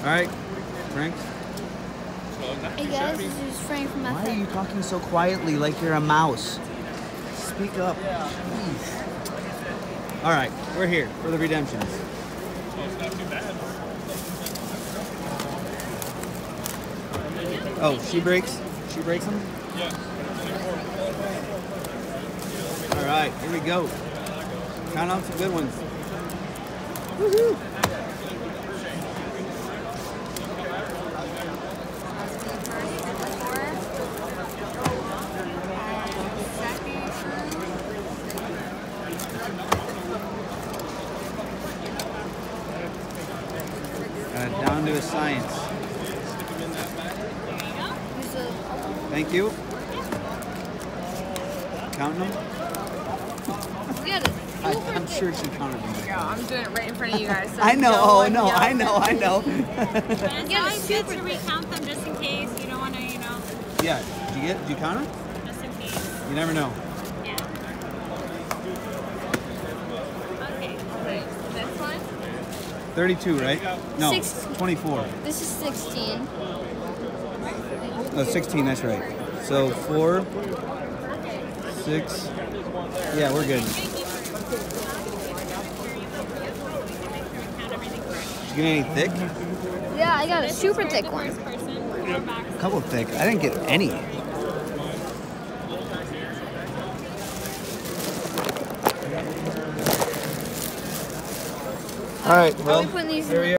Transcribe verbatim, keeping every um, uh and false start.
All right, Frank. Hey guys, this is Frank from Why F are you talking so quietly like you're a mouse? Speak up, please. All right, we're here for the redemptions. Oh, it's not too bad. Oh, she breaks? She breaks them? Yeah. All right, here we go. Count out some good ones. Woohoo! Uh, down to a science. Thank you. Counting them? I, I'm sure she counted them. Go. I'm doing it right in front of you guys. So I know. no Oh one no. yells I know. at I me. know. It's always good to recount them just in case. You don't want to, you know, Yeah. Did you get? Did you count them? just in case. You never know. Yeah. Okay. Okay, this one. Thirty-two, right? No. Six. Twenty-four. This is sixteen. No, sixteen. That's right. So four, six. Yeah, we're good. Did you get any thick? Yeah, I got a super thick one. A couple thick. I didn't get any. All right. Well, Are we putting these there in we are.